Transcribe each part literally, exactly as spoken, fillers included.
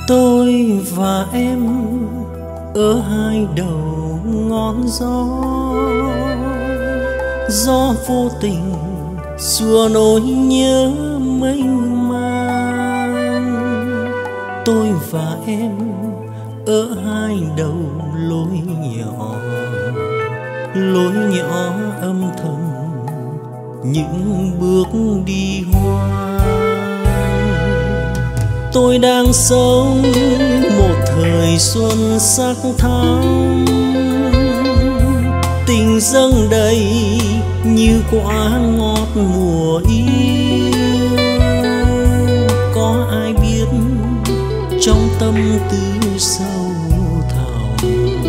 Tôi và em ở hai đầu ngón gió, gió vô tình xua nỗi nhớ mênh mang. Tôi và em ở hai đầu lối nhỏ, lối nhỏ âm thầm những bước đi hoang. Tôi đang sống một thời xuân sắc thắm, tình dâng đầy như quả ngọt mùa yêu. Có ai biết trong tâm tư sâu thẳm,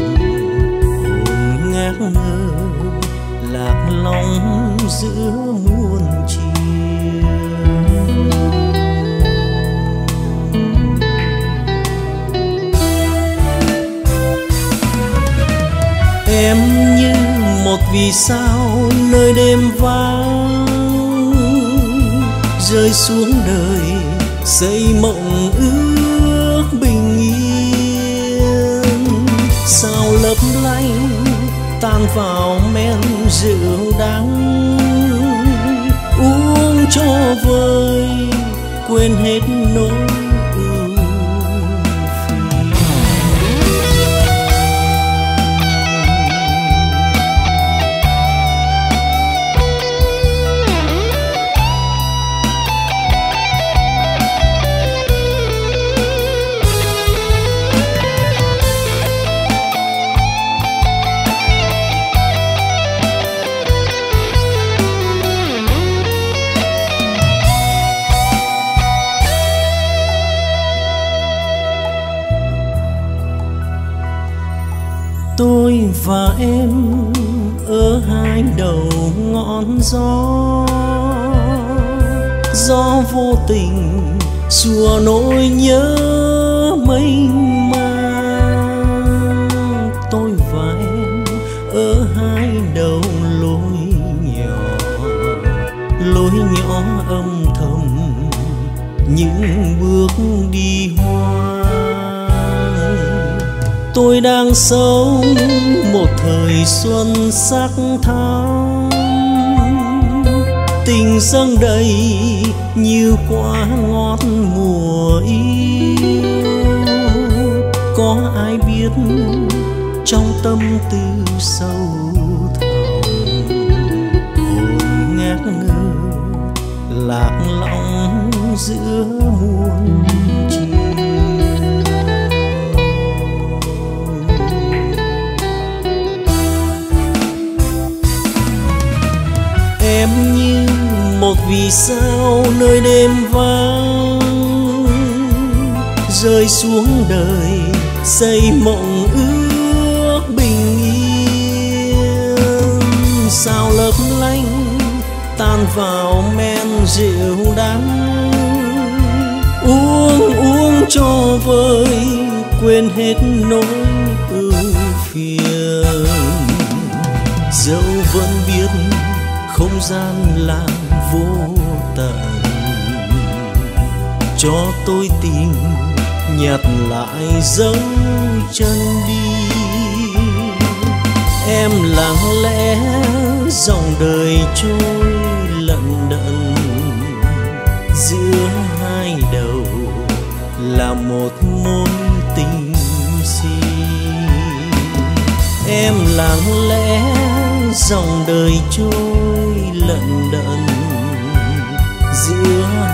hồn ngát ngơ lạc lòng giữa muôn chiều. Em như một vì sao nơi đêm vắng, rơi xuống đời xây mộng ước bình yên. Sao lấp lánh tan vào men rượu đắng, uống cho vơi quên hết nỗi ưu phiền. Tôi và em ở hai đầu ngọn gió, gió vô tình xua nỗi nhớ mênh mang. Tôi và em ở hai đầu lối nhỏ, lối nhỏ âm thầm những bước đi hoang. Tôi đang sống một thời xuân sắc thắm, tình dâng đầy như quả ngọt mùa yêu. Có ai biết trong tâm tư sâu thẳm, hồn ngát ngơ lạc lõng giữa muôn chiều. Em như một vì sao nơi đêm vắng, rơi xuống đời xây mộng ước bình yên. Sao lấp lánh tan vào men rượu đắng, uống uống cho vơi quên hết nỗi ưu phiền. Dẫu vẫn biết không gian là vô tận, cho tôi tìm nhặt lại dấu chân đi. Em lặng lẽ dòng đời trôi lận đận, giữa hai đầu là một mối tình si. Em lặng lẽ dòng đời trôi lận đận, giữa